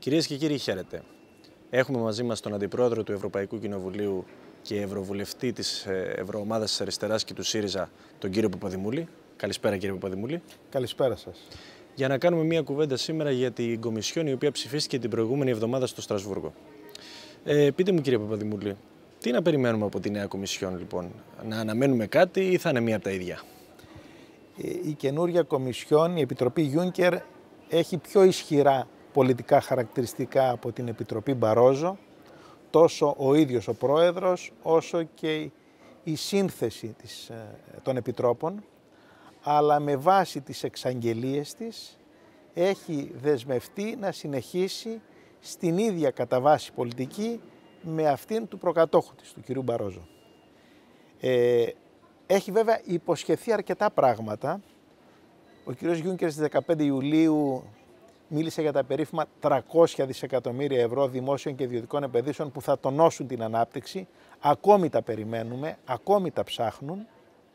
Κυρίες και κύριοι, χαίρετε. Έχουμε μαζί μας τον Αντιπρόεδρο του Ευρωπαϊκού Κοινοβουλίου και Ευρωβουλευτή της Ευρωομάδας της Αριστεράς και του ΣΥΡΙΖΑ, τον κύριο Παπαδημούλη. Καλησπέρα, κύριε Παπαδημούλη. Καλησπέρα σας. Για να κάνουμε μια κουβέντα σήμερα για την Κομισιόν, η οποία ψηφίστηκε την προηγούμενη εβδομάδα στο Στρασβούργο. Πείτε μου, κύριε Παπαδημούλη, τι να περιμένουμε από τη νέα Κομισιόν, λοιπόν? Να αναμένουμε κάτι ή θα είναι μία από τα ίδια? Η καινούργια Κομισιόν, η Επιτροπή Juncker, έχει πιο ισχυρά πολιτικά χαρακτηριστικά από την Επιτροπή Μπαρόζο, τόσο ο ίδιος ο Πρόεδρος, όσο και η σύνθεση των Επιτρόπων, αλλά με βάση τις εξαγγελίες της έχει δεσμευτεί να συνεχίσει στην ίδια κατά βάση πολιτική με αυτήν του προκατόχου της, του κυρίου Μπαρόζο. Έχει βέβαια υποσχεθεί αρκετά πράγματα. Ο κύριος Juncker στις 15 Ιουλίου μίλησε για τα περίφημα 300 δισεκατομμύρια ευρώ δημόσιων και ιδιωτικών επενδύσεων που θα τονώσουν την ανάπτυξη. Ακόμη τα περιμένουμε, ακόμη τα ψάχνουν.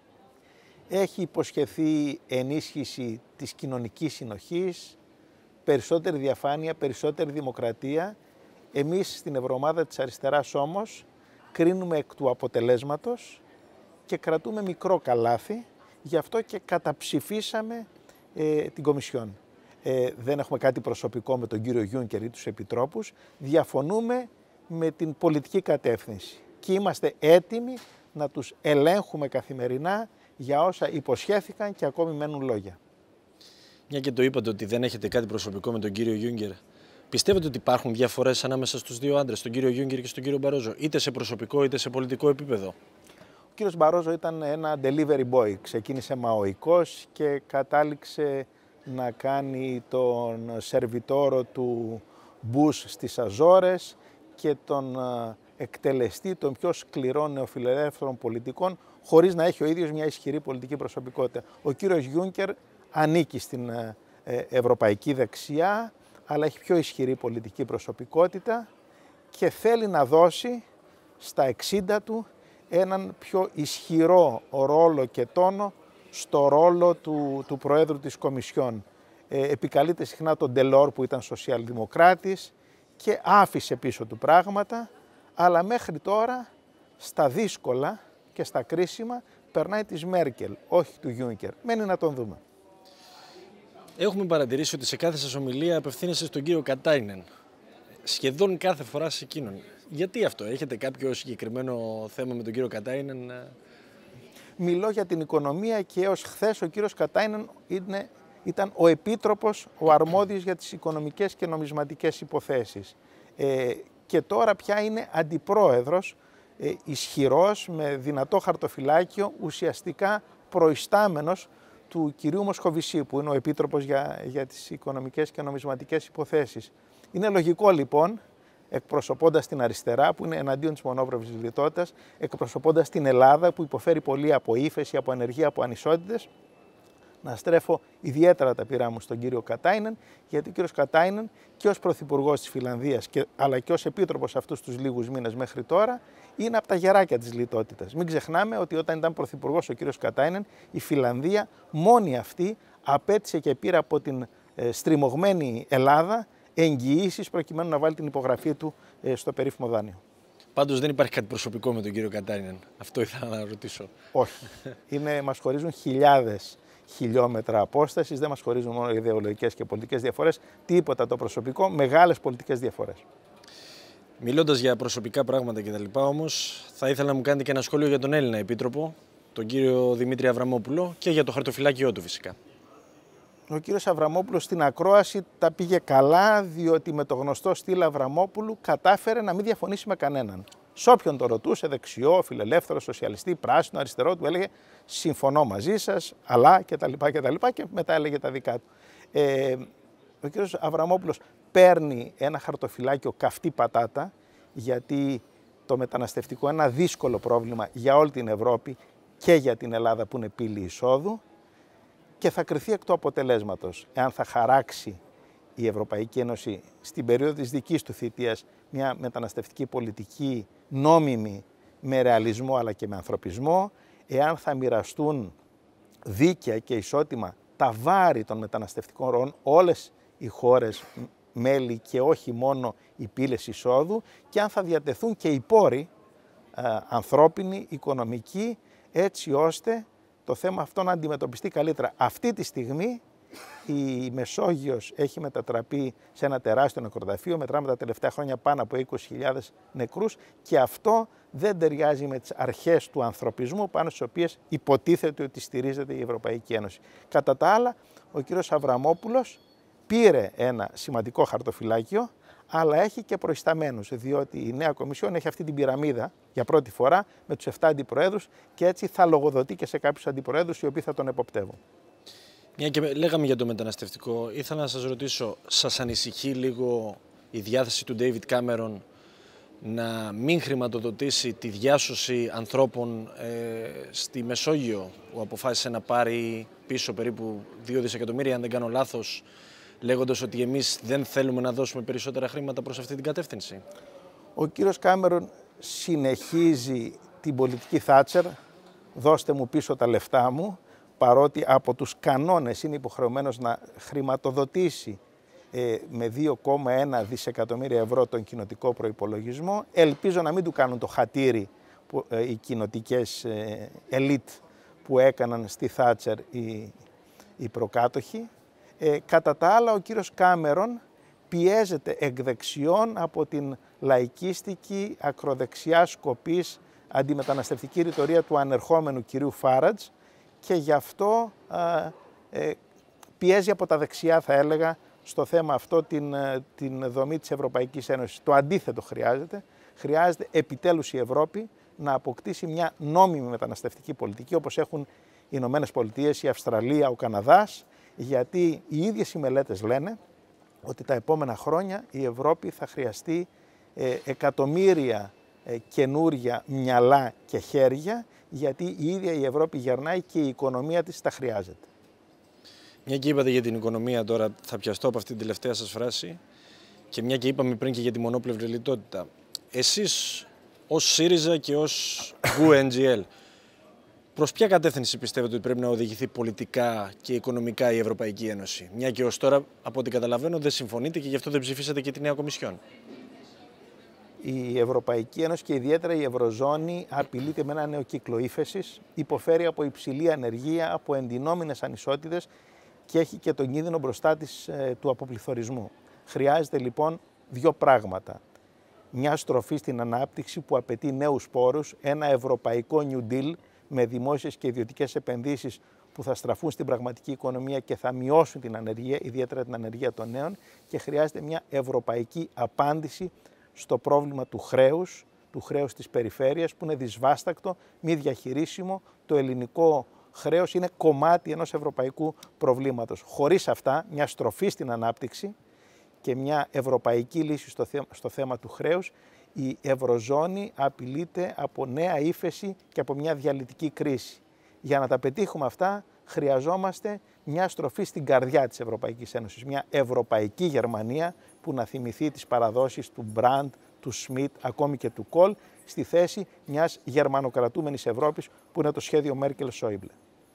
Έχει υποσχεθεί ενίσχυση της κοινωνικής συνοχής, περισσότερη διαφάνεια, περισσότερη δημοκρατία. Εμείς στην Ευρωομάδα της Αριστεράς όμως κρίνουμε εκ του αποτελέσματος και κρατούμε μικρό καλάθι, γι' αυτό και καταψηφίσαμε την Κομισιόν. Δεν έχουμε κάτι προσωπικό με τον κύριο Juncker ή τους επιτρόπους, διαφωνούμε με την πολιτική κατεύθυνση και είμαστε έτοιμοι να τους ελέγχουμε καθημερινά για όσα υποσχέθηκαν και ακόμη μένουν λόγια. Μια και το είπατε ότι δεν έχετε κάτι προσωπικό με τον κύριο Juncker, πιστεύετε ότι υπάρχουν διαφορές ανάμεσα στους δύο άντρες, τον κύριο Juncker και στον κύριο Μπαρόζο, είτε σε προσωπικό είτε σε πολιτικό επίπεδο? Ο κύριος Μπαρόζο ήταν ένα delivery boy, ξεκίνησε μαοϊκός και κατάληξε να κάνει τον σερβιτόρο του Μπούς στις Αζόρες και τον εκτελεστή των πιο σκληρών νεοφιλελεύθερων πολιτικών, χωρίς να έχει ο ίδιος μια ισχυρή πολιτική προσωπικότητα. Ο κύριος Juncker ανήκει στην ευρωπαϊκή δεξιά, αλλά έχει πιο ισχυρή πολιτική προσωπικότητα και θέλει να δώσει στα 60 του έναν πιο ισχυρό ρόλο και τόνο στο ρόλο του Προέδρου της Κομισιόν. Επικαλείται συχνά τον Ντελόρ που ήταν σοσιαλδημοκράτης και άφησε πίσω του πράγματα, αλλά μέχρι τώρα στα δύσκολα και στα κρίσιμα περνάει της Μέρκελ, όχι του Juncker. Μένει να τον δούμε. Έχουμε παρατηρήσει ότι σε κάθε σας ομιλία απευθύνεστε στον κύριο Κατάινεν. Σχεδόν κάθε φορά σε εκείνον. Γιατί αυτό? Έχετε κάποιο συγκεκριμένο θέμα με τον κύριο Κατάινεν? Μιλώ για την οικονομία και έως χθες ο κύριος Κατάινεν ήταν ο επίτροπος, ο αρμόδιος για τις οικονομικές και νομισματικές υποθέσεις. Και τώρα πια είναι αντιπρόεδρος, ισχυρός, με δυνατό χαρτοφυλάκιο, ουσιαστικά προϊστάμενος του κυρίου Μοσχοβησί, που είναι ο επίτροπος για τις οικονομικές και νομισματικές υποθέσεις. Είναι λογικό λοιπόν, εκπροσωπώντας την αριστερά που είναι εναντίον της μονόπρευσης λιτότητας, εκπροσωπώντας την Ελλάδα που υποφέρει πολύ από ύφεση, από ανεργία, από ανισότητες, να στρέφω ιδιαίτερα τα πειρά μου στον κύριο Κατάινεν, γιατί ο κύριος Κατάινεν και ως πρωθυπουργός της Φινλανδίας αλλά και ως επίτροπος αυτούς τους λίγους μήνες μέχρι τώρα είναι από τα γεράκια της λιτότητας. Μην ξεχνάμε ότι όταν ήταν πρωθυπουργός ο κύριος Κατάινεν, η Φινλανδία μόνη αυτή απέτησε και πήρε από την στριμωγμένη Ελλάδα εγγυήσεις προκειμένου να βάλει την υπογραφή του στο περίφημο δάνειο. Πάντως δεν υπάρχει κάτι προσωπικό με τον κύριο Κατάινεν. Αυτό ήθελα να ρωτήσω. Όχι. Μας χωρίζουν χιλιάδες χιλιόμετρα απόστασης, δεν μας χωρίζουν μόνο ιδεολογικές και πολιτικές διαφορές, τίποτα το προσωπικό, μεγάλες πολιτικές διαφορές. Μιλώντας για προσωπικά πράγματα κτλ. Όμως, θα ήθελα να μου κάνετε και ένα σχόλιο για τον Έλληνα Επίτροπο, τον κύριο Δημήτρη Αβραμόπουλο, και για το χαρτοφυλάκιό του φυσικά. Ο κύριος Αβραμόπουλος στην ακρόαση τα πήγε καλά, διότι με το γνωστό στυλ Αβραμόπουλου κατάφερε να μην διαφωνήσει με κανέναν. Σε όποιον το ρωτούσε, δεξιό, φιλελεύθερο, σοσιαλιστή, πράσινο, αριστερό, του έλεγε συμφωνώ μαζί σας, αλλά κτλ. Και μετά έλεγε τα δικά του. Ο κύριος Αβραμόπουλος παίρνει ένα χαρτοφυλάκιο καυτή πατάτα, γιατί το μεταναστευτικό είναι ένα δύσκολο πρόβλημα για όλη την Ευρώπη και για την Ελλάδα που είναι πύλη εισόδου, και θα κριθεί εκ του αποτελέσματος εάν θα χαράξει η Ευρωπαϊκή Ένωση στην περίοδο της δικής του θητείας μια μεταναστευτική πολιτική νόμιμη, με ρεαλισμό αλλά και με ανθρωπισμό, εάν θα μοιραστούν δίκαια και ισότιμα τα βάρη των μεταναστευτικών ροών όλες οι χώρες μέλη και όχι μόνο οι πύλες εισόδου και αν θα διατεθούν και οι πόροι ανθρώπινοι, οικονομικοί, έτσι ώστε το θέμα αυτό να αντιμετωπιστεί καλύτερα. Αυτή τη στιγμή η Μεσόγειος έχει μετατραπεί σε ένα τεράστιο νεκροταφείο, μετράμε τα τελευταία χρόνια πάνω από 20.000 νεκρούς και αυτό δεν ταιριάζει με τις αρχές του ανθρωπισμού πάνω στις οποίες υποτίθεται ότι στηρίζεται η Ευρωπαϊκή Ένωση. Κατά τα άλλα, ο κύριος Αβραμόπουλος πήρε ένα σημαντικό χαρτοφυλάκιο, αλλά έχει και προϊσταμένους, διότι η νέα Κομισιόν έχει αυτή την πυραμίδα για πρώτη φορά με τους 7 αντιπροέδρους και έτσι θα λογοδοτεί και σε κάποιους αντιπροέδρους οι οποίοι θα τον εποπτεύουν. Μια και λέγαμε για το μεταναστευτικό, ήθελα να σας ρωτήσω, σας ανησυχεί λίγο η διάθεση του David Cameron να μην χρηματοδοτήσει τη διάσωση ανθρώπων στη Μεσόγειο, που αποφάσισε να πάρει πίσω περίπου 2 δισεκατομμύρια, αν δεν κάνω λάθος, λέγοντας ότι εμείς δεν θέλουμε να δώσουμε περισσότερα χρήματα προς αυτή την κατεύθυνση? Ο κύριος Κάμερον συνεχίζει την πολιτική Θάτσερ, δώστε μου πίσω τα λεφτά μου, παρότι από τους κανόνες είναι υποχρεωμένος να χρηματοδοτήσει με 2,1 δισεκατομμύρια ευρώ τον κοινοτικό προϋπολογισμό. Ελπίζω να μην του κάνουν το χατήρι οι κοινοτικές ελίτ που έκαναν στη Θάτσερ οι προκάτοχοι. Κατά τα άλλα, ο κύριος Κάμερον πιέζεται εκ δεξιών από την λαϊκίστικη ακροδεξιά σκοπής αντιμεταναστευτική ρητορία του ανερχόμενου κυρίου Φάραντζ και γι' αυτό πιέζει από τα δεξιά, θα έλεγα, στο θέμα αυτό την δομή της Ευρωπαϊκής Ένωσης. Το αντίθετο χρειάζεται. Χρειάζεται επιτέλους η Ευρώπη να αποκτήσει μια νόμιμη μεταναστευτική πολιτική, όπως έχουν οι Ηνωμένες Πολιτείες, η Αυστραλία, ο Καναδάς, γιατί οι ίδιες οι μελέτες λένε ότι τα επόμενα χρόνια η Ευρώπη θα χρειαστεί εκατομμύρια καινούρια μυαλά και χέρια, γιατί η ίδια η Ευρώπη γερνάει και η οικονομία της τα χρειάζεται. Μια και είπατε για την οικονομία, τώρα θα πιαστώ από αυτή την τελευταία σας φράση και μια και είπαμε πριν και για τη μονόπλευρη λιτότητα. Εσείς ως ΣΥΡΙΖΑ και ως GUE-NGL, προς ποια κατεύθυνση πιστεύετε ότι πρέπει να οδηγηθεί πολιτικά και οικονομικά η Ευρωπαϊκή Ένωση? Μια και ως τώρα, από ό,τι καταλαβαίνω, δεν συμφωνείτε και γι' αυτό δεν ψηφίσατε και τη νέα Κομισιόν. Η Ευρωπαϊκή Ένωση και ιδιαίτερα η Ευρωζώνη απειλείται με ένα νέο κύκλο ύφεσης, υποφέρει από υψηλή ανεργία, από εντυνόμενες ανισότητες και έχει και τον κίνδυνο μπροστά της του αποπληθωρισμού. Χρειάζεται λοιπόν δύο πράγματα. Μια στροφή στην ανάπτυξη που απαιτεί νέους πόρους, ένα ευρωπαϊκό New Deal με δημόσιες και ιδιωτικές επενδύσεις που θα στραφούν στην πραγματική οικονομία και θα μειώσουν την ανεργία, ιδιαίτερα την ανεργία των νέων, και χρειάζεται μια ευρωπαϊκή απάντηση στο πρόβλημα του χρέους της περιφέρειας που είναι δυσβάστακτο, μη διαχειρίσιμο. Το ελληνικό χρέος είναι κομμάτι ενός ευρωπαϊκού προβλήματος. Χωρίς αυτά, μια στροφή στην ανάπτυξη και μια ευρωπαϊκή λύση στο θέμα του χρέους, η Ευρωζώνη απειλείται από νέα ύφεση και από μια διαλυτική κρίση. Για να τα πετύχουμε αυτά, χρειαζόμαστε μια στροφή στην καρδιά της Ευρωπαϊκής Ένωσης, μια ευρωπαϊκή Γερμανία που να θυμηθεί τις παραδόσεις του Μπραντ, του Σμιτ, ακόμη και του Κολ, στη θέση μιας γερμανοκρατούμενης Ευρώπης που είναι το σχέδιο Μέρκελ-Σόιμπλε.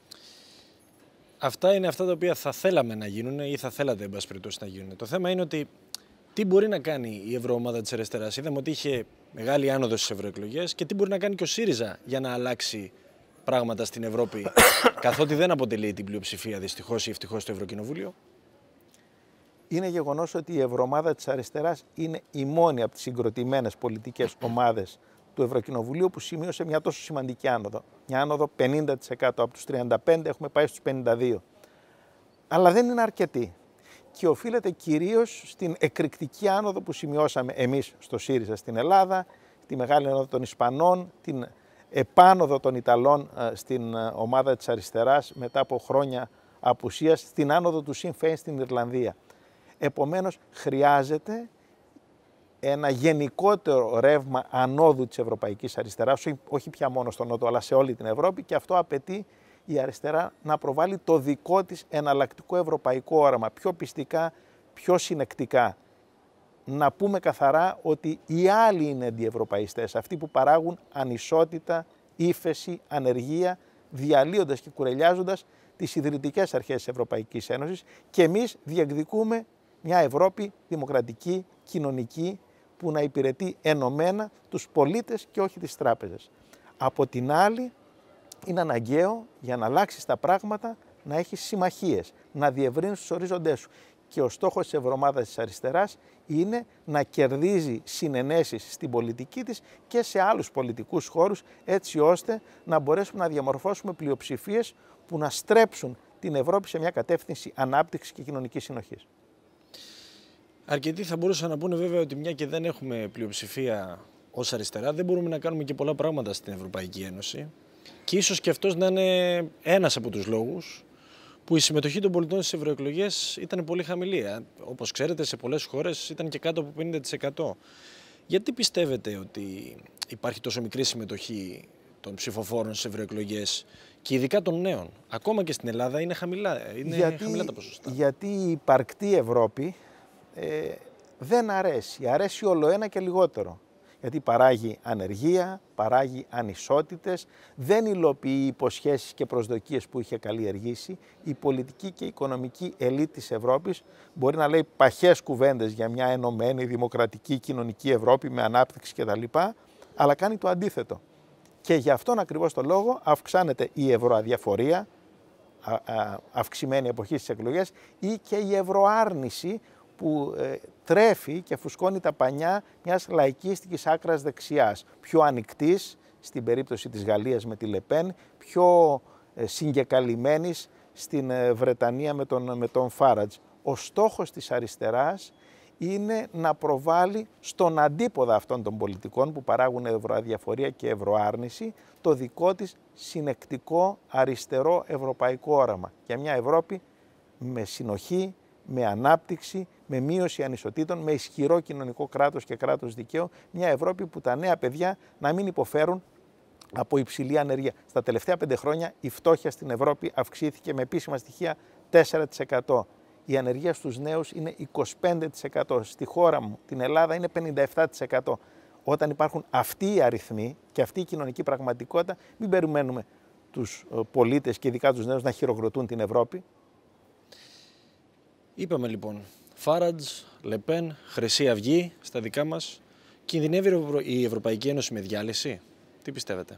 Αυτά είναι αυτά τα οποία θα θέλαμε να γίνουν ή θα θέλατε, εν πάση περιπτώσει, να γίνουν. Το θέμα είναι ότι τι μπορεί να κάνει η ευρωομάδα της αριστεράς. Είδαμε ότι είχε μεγάλη άνοδο στις ευρωεκλογές και τι μπορεί να κάνει και ο ΣΥΡΙΖΑ για να αλλάξει πράγματα στην Ευρώπη, καθότι δεν αποτελεί την πλειοψηφία δυστυχώς ή ευτυχώς στο Ευρωκοινοβούλιο. Είναι γεγονός ότι η ευρωομάδα της αριστεράς είναι η μόνη από τις συγκροτημένες πολιτικές ομάδες του Ευρωκοινοβουλίου που σημείωσε μια τόσο σημαντική άνοδο. Μια άνοδο 50%. Από τους 35 έχουμε πάει στους 52. Αλλά δεν είναι αρκετή. Και οφείλεται κυρίως στην εκρηκτική άνοδο που σημειώσαμε εμείς στο ΣΥΡΙΖΑ στην Ελλάδα, τη μεγάλη άνοδο των Ισπανών, την επάνωδο των Ιταλών στην ομάδα της αριστεράς μετά από χρόνια απουσίας, στην άνοδο του Sinn Féin στην Ιρλανδία. Επομένως, χρειάζεται ένα γενικότερο ρεύμα ανόδου της ευρωπαϊκής αριστεράς, όχι πια μόνο στον Νότο, αλλά σε όλη την Ευρώπη, και αυτό απαιτεί η αριστερά να προβάλλει το δικό της εναλλακτικό ευρωπαϊκό όραμα, πιο πιστικά, πιο συνεκτικά. Να πούμε καθαρά ότι οι άλλοι είναι αντιευρωπαϊστές, αυτοί που παράγουν ανισότητα, ύφεση, ανεργία, διαλύοντας και κουρελιάζοντας τις ιδρυτικές αρχές της Ευρωπαϊκής Ένωσης, και εμείς διεκδικούμε Μια Ευρώπη δημοκρατική, κοινωνική, που να υπηρετεί ενωμένα τους πολίτες και όχι τις τράπεζες. Από την άλλη, είναι αναγκαίο για να αλλάξεις τα πράγματα να έχεις συμμαχίες, να διευρύνεις τους ορίζοντές σου. Και ο στόχος της Ευρωομάδας της Αριστεράς είναι να κερδίζει συνενέσεις στην πολιτική της και σε άλλους πολιτικούς χώρους, έτσι ώστε να μπορέσουμε να διαμορφώσουμε πλειοψηφίες που να στρέψουν την Ευρώπη σε μια κατεύθυνση ανάπτυξης και κοινωνικής συνοχής. Αρκετοί θα μπορούσαν να πούνε βέβαια ότι μια και δεν έχουμε πλειοψηφία ως αριστερά, δεν μπορούμε να κάνουμε και πολλά πράγματα στην Ευρωπαϊκή Ένωση. Και ίσως και αυτός να είναι ένας από τους λόγους που η συμμετοχή των πολιτών στις ευρωεκλογές ήταν πολύ χαμηλή. Όπως ξέρετε, σε πολλές χώρες ήταν και κάτω από 50%. Γιατί πιστεύετε ότι υπάρχει τόσο μικρή συμμετοχή των ψηφοφόρων στις ευρωεκλογές και ειδικά των νέων? Ακόμα και στην Ελλάδα είναι χαμηλά τα ποσοστά. Γιατί η υπαρκτή Ευρώπη δεν αρέσει. Αρέσει όλο ένα και λιγότερο. Γιατί παράγει ανεργία, παράγει ανισότητες, δεν υλοποιεί υποσχέσεις και προσδοκίες που είχε καλλιεργήσει. Η πολιτική και η οικονομική ελίτ της Ευρώπης μπορεί να λέει παχές κουβέντες για μια ενωμένη, δημοκρατική, κοινωνική Ευρώπη με ανάπτυξη κτλ. Αλλά κάνει το αντίθετο. Και γι' αυτόν ακριβώς το λόγο αυξάνεται η ευρωαδιαφορία, αυξημένη εποχή στις εκλογές, ή και η ευρωάρνηση που τρέφει και φουσκώνει τα πανιά μιας λαϊκίστικης άκρας δεξιάς, πιο ανοιχτής στην περίπτωση της Γαλλίας με τη Λεπέν, πιο συγκεκαλυμμένης στην Βρετανία με τον Φάρατζ. Ο στόχος της αριστεράς είναι να προβάλλει στον αντίποδα αυτών των πολιτικών που παράγουν ευρωαδιαφορία και ευρωάρνηση το δικό της συνεκτικό αριστερό ευρωπαϊκό όραμα για μια Ευρώπη με συνοχή, με ανάπτυξη, με μείωση ανισοτήτων, με ισχυρό κοινωνικό κράτος και κράτος δικαίου, μια Ευρώπη που τα νέα παιδιά να μην υποφέρουν από υψηλή ανεργία. Στα τελευταία 5 χρόνια η φτώχεια στην Ευρώπη αυξήθηκε με επίσημα στοιχεία 4%. Η ανεργία στους νέους είναι 25%. Στη χώρα μου, την Ελλάδα, είναι 57%. Όταν υπάρχουν αυτοί οι αριθμοί και αυτή η κοινωνική πραγματικότητα, μην περιμένουμε τους πολίτες και ειδικά τους νέους να χειροκροτούν την Ευρώπη. Είπαμε λοιπόν, Φάρατζ, Λεπέν, Χρυσή Αυγή στα δικά μας. Κινδυνεύει η Ευρωπαϊκή Ένωση με διάλυση? Τι πιστεύετε?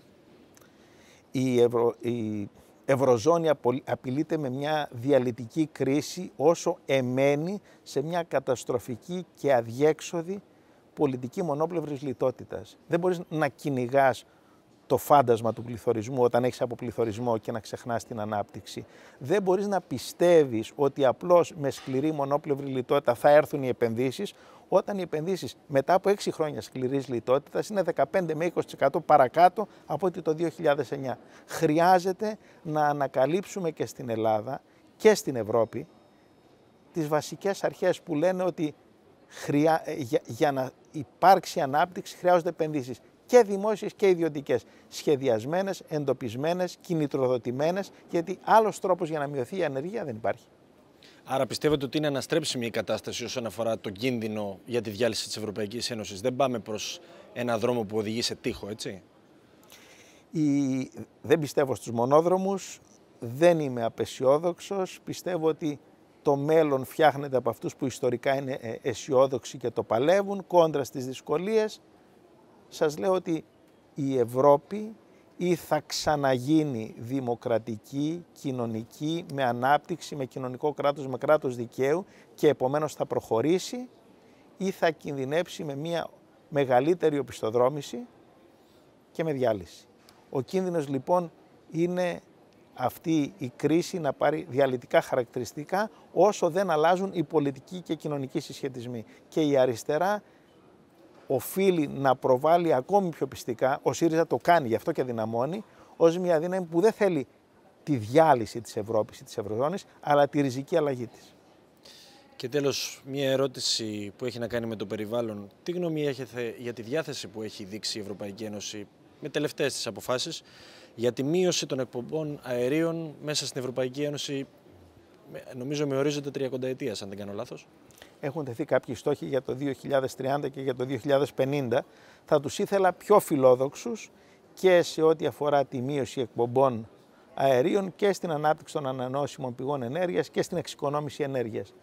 Η Ευρωζώνη απειλείται με μια διαλυτική κρίση όσο εμένει σε μια καταστροφική και αδιέξοδη πολιτική μονόπλευρης λιτότητας. Δεν μπορείς να κυνηγάς το φάντασμα του πληθωρισμού όταν έχεις αποπληθωρισμό και να ξεχνάς την ανάπτυξη. Δεν μπορείς να πιστεύεις ότι απλώς με σκληρή μονόπλευρη λιτότητα θα έρθουν οι επενδύσεις, όταν οι επενδύσεις μετά από 6 χρόνια σκληρής λιτότητας είναι 15 με 20% παρακάτω από ότι το 2009. Χρειάζεται να ανακαλύψουμε και στην Ελλάδα και στην Ευρώπη τις βασικές αρχές που λένε ότι για να υπάρξει ανάπτυξη χρειάζονται επενδύσεις. Και δημόσιες και ιδιωτικές, σχεδιασμένες, εντοπισμένες, κινητροδοτημένες, γιατί άλλος τρόπος για να μειωθεί η ανεργία δεν υπάρχει. Άρα πιστεύετε ότι είναι αναστρέψιμη η κατάσταση όσον αφορά το κίνδυνο για τη διάλυση της Ευρωπαϊκής Ένωσης? Δεν πάμε προς ένα δρόμο που οδηγεί σε τείχο, έτσι? Δεν πιστεύω στους μονόδρομους, δεν είμαι απεσιόδοξος, πιστεύω ότι το μέλλον φτιάχνεται από αυτούς που ιστορικά είναι αισιόδοξοι και το παλεύουν, κόντρα στις δυσκολίες. Σας λέω ότι η Ευρώπη ή θα ξαναγίνει δημοκρατική, κοινωνική, με ανάπτυξη, με κοινωνικό κράτος, με κράτος δικαίου και επομένως θα προχωρήσει, ή θα κινδυνεύσει με μια μεγαλύτερη οπισθοδρόμηση και με διάλυση. Ο κίνδυνος λοιπόν είναι αυτή η κρίση να πάρει διαλυτικά χαρακτηριστικά όσο δεν αλλάζουν οι πολιτικοί και κοινωνικοί συσχετισμοί. Και η αριστερά οφείλει να προβάλλει ακόμη πιο πιστικά, ο ΣΥΡΙΖΑ το κάνει, γι' αυτό και δυναμώνει, ως μια δύναμη που δεν θέλει τη διάλυση της Ευρώπης ή της Ευρωζώνης, αλλά τη ριζική αλλαγή της. Και τέλος, μια ερώτηση που έχει να κάνει με το περιβάλλον. Τι γνώμη έχετε για τη διάθεση που έχει δείξει η Ευρωπαϊκή Ένωση με τελευταίες τις αποφάσεις για τη μείωση των εκπομπών αερίων μέσα στην Ευρωπαϊκή Ένωση, νομίζω με ορίζοντα 30ετίας, αν δεν κάνω λάθος? Έχουν τεθεί κάποιοι στόχοι για το 2030 και για το 2050. Θα τους ήθελα πιο φιλόδοξους και σε ό,τι αφορά τη μείωση εκπομπών αερίων και στην ανάπτυξη των ανανεώσιμων πηγών ενέργειας και στην εξοικονόμηση ενέργειας.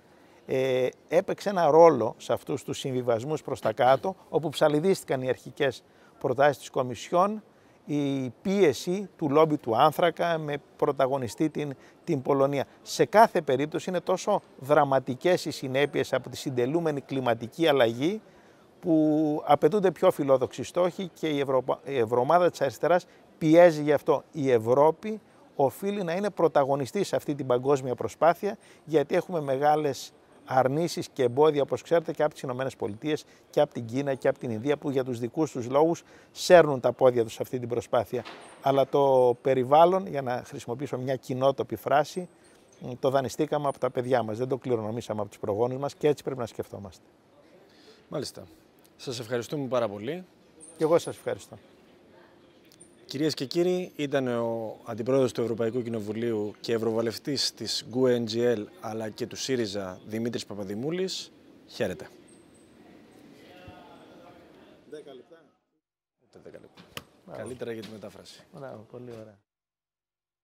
έπαιξε ένα ρόλο σε αυτούς τους συμβιβασμούς προς τα κάτω, όπου ψαλιδίστηκαν οι αρχικές προτάσεις της Κομισιόν, η πίεση του λόμπι του άνθρακα με πρωταγωνιστή την Πολωνία. Σε κάθε περίπτωση είναι τόσο δραματικές οι συνέπειες από τη συντελούμενη κλιματική αλλαγή, που απαιτούνται πιο φιλόδοξοι στόχοι και η Ευρωομάδα της Αριστεράς πιέζει γι' αυτό. Η Ευρώπη οφείλει να είναι πρωταγωνιστής σε αυτή την παγκόσμια προσπάθεια, γιατί έχουμε μεγάλες αρνήσεις και εμπόδια, όπως ξέρετε, και από τις Ηνωμένες Πολιτείες και από την Κίνα και από την Ινδία, που για τους δικούς τους λόγους σέρνουν τα πόδια τους σε αυτή την προσπάθεια. Αλλά το περιβάλλον, για να χρησιμοποιήσω μια κοινότοπη φράση, το δανειστήκαμε από τα παιδιά μας, δεν το κληρονομήσαμε από τους προγόνους μας και έτσι πρέπει να σκεφτόμαστε. Μάλιστα. Σας ευχαριστούμε πάρα πολύ. Και εγώ σας ευχαριστώ. Κυρίες και κύριοι, ήταν ο Αντιπρόεδρος του Ευρωπαϊκού Κοινοβουλίου και Ευρωβουλευτής της GUE-NGL αλλά και του ΣΥΡΙΖΑ, Δημήτρης Παπαδημούλης. Χαίρετε. 10 λεπτά. Καλύτερα για τη μετάφραση. Μπράβο, πολύ ωραία.